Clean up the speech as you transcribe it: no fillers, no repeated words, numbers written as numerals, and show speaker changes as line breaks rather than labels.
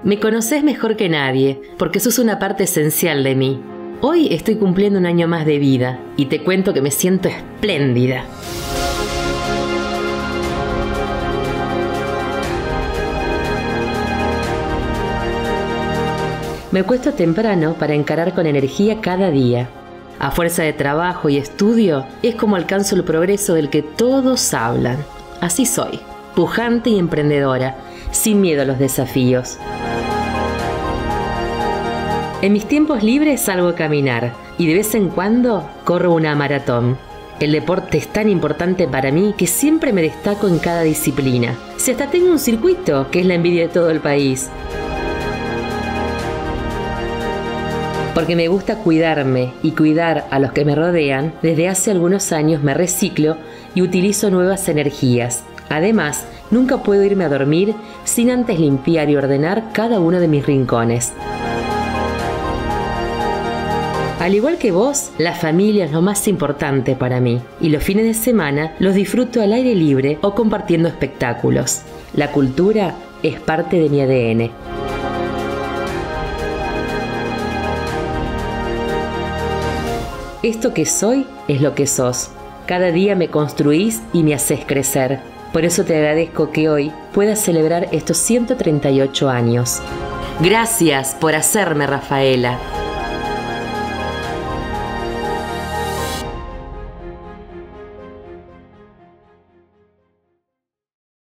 Me conocés mejor que nadie, porque sos una parte esencial de mí. Hoy estoy cumpliendo un año más de vida y te cuento que me siento espléndida. Me acuesto temprano para encarar con energía cada día. A fuerza de trabajo y estudio, es como alcanzo el progreso del que todos hablan. Así soy, pujante y emprendedora, sin miedo a los desafíos. En mis tiempos libres salgo a caminar y de vez en cuando corro una maratón. El deporte es tan importante para mí que siempre me destaco en cada disciplina. Si hasta tengo un circuito, que es la envidia de todo el país. Porque me gusta cuidarme y cuidar a los que me rodean, desde hace algunos años me reciclo y utilizo nuevas energías. Además, nunca puedo irme a dormir sin antes limpiar y ordenar cada uno de mis rincones. Al igual que vos, la familia es lo más importante para mí y los fines de semana los disfruto al aire libre o compartiendo espectáculos. La cultura es parte de mi ADN. Esto que soy es lo que sos. Cada día me construís y me haces crecer. Por eso te agradezco que hoy puedas celebrar estos 138 años. Gracias por hacerme Rafaela.